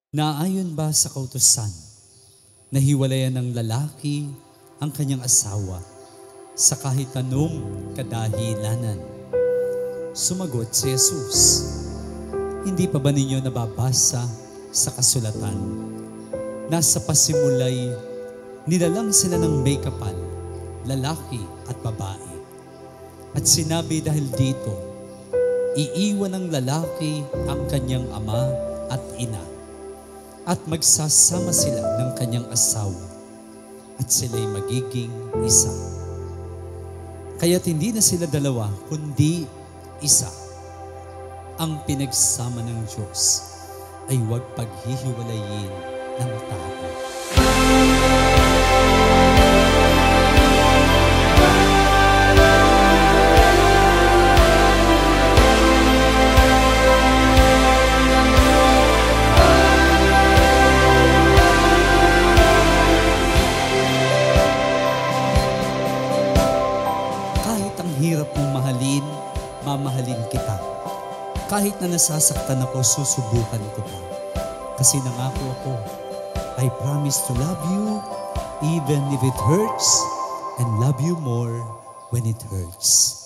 Naayon ba sa kautusan na hiwalayan ng lalaki ang kanyang asawa sa kahit anong kadahilanan? Sumagot si Jesus, hindi pa ba ninyo nababasa sa kasulatan na sa pasimulay nilalang sila ng may kapal, lalaki at babae? At sinabi dahil dito, iiwan ng lalaki ang kanyang ama at ina, at magsasama sila ng kanyang asawa, at sila'y magiging isa. Kaya't hindi na sila dalawa, kundi isa. Ang pinagsama ng Diyos ay huwag paghihiwalayin ng tao. Hirap mong mahalin, mamahalin kita. Kahit na nasasaktan ako, susubukan ko pa. Kasi nangako ako, I promise to love you even if it hurts, and love you more when it hurts.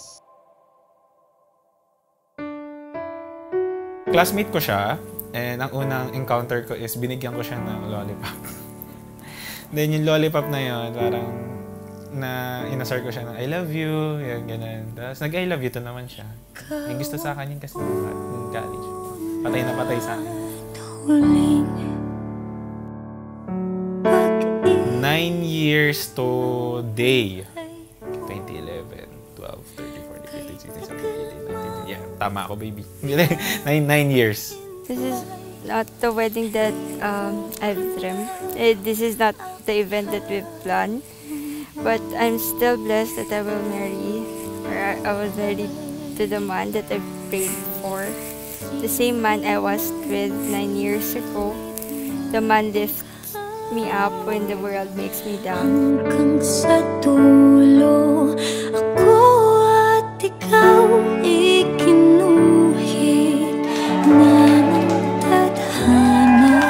Classmate ko siya, and ang unang encounter ko is binigyan ko siya ng lollipop. Then yung lollipop na yun, parang na inasar ko siya ng I love you, yung gano'n. Tapos nag-I love you to naman siya. May gusto sa akin yun kasi nung college. Patay na patay sa akin. 9 years today. 2011, 12, 13, 14, 15, 16, 17, 18, 19. Yeah, tama ako, baby. 9 years. This is not the wedding that I've dreamed. This is not the event that we've planned. But I'm still blessed that I will marry, or I was married to the man that I prayed for. The same man I was with 9 years ago. The man lifts me up when the world makes me down. Hanggang sa dulo, ako at ikaw ikinuhit na nagtadhana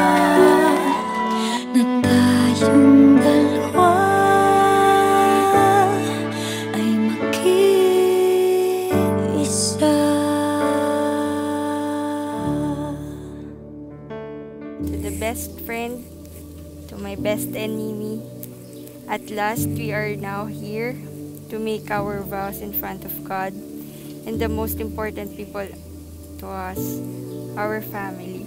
na tayong dalawa. Best friend, to my best enemy. At last, we are now here to make our vows in front of God and the most important people to us, our family.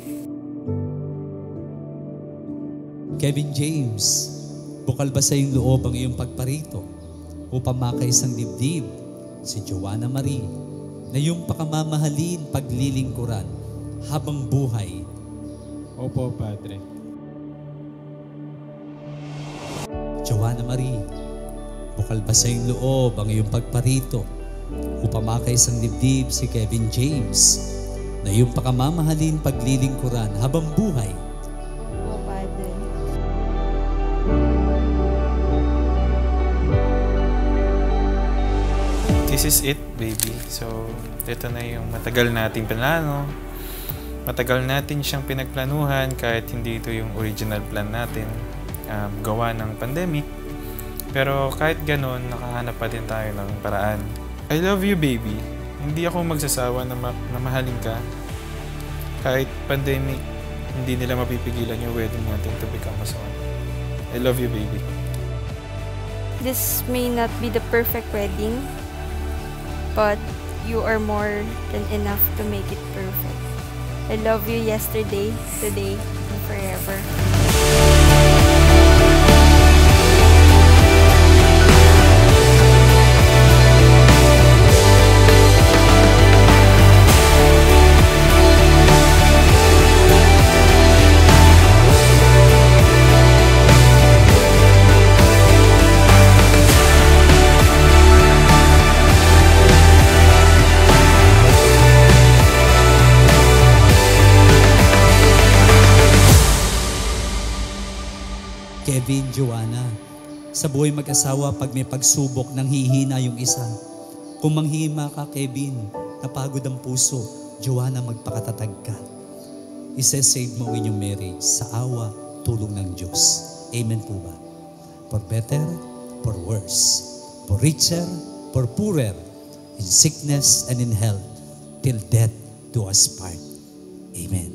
Kevin James, bukal ba sa iyong loob ang iyong pagparito upang makaisang dibdib si Joanna Marie na iyong pakamamahalin, paglilingkuran habang buhay? Opo, Padre. Joanna Marie, bukal ba sa iyong loob ang iyong pagparito upang makaisang dibdib si Kevin James na iyong pakamamahalin, paglilingkuran habang buhay? Opo, Padre. This is it, baby. So, ito na yung matagal nating plano. Matagal natin siyang pinagplanuhan kahit hindi ito yung original plan natin, gawa ng pandemic. Pero kahit ganun, nakahanap pa din tayo ng paraan. I love you, baby. Hindi ako magsasawa na mahalin ka. Kahit pandemic, hindi nila mapipigilan yung wedding natin to become as one. I love you, baby. This may not be the perfect wedding, but you are more than enough to make it perfect. I love you yesterday, today, and forever. Kevin, Joanna, sa buhay mag-asawa, pag may pagsubok, nang hihina yung isa. Kung manghima ka, Kevin, napagod ang puso, Joanna, magpakatatag ka. Isesave mo ang inyong marriage sa awa, tulong ng Diyos. Amen po ba? For better, for worse, for richer, for poorer, in sickness and in health, till death do us part. Amen.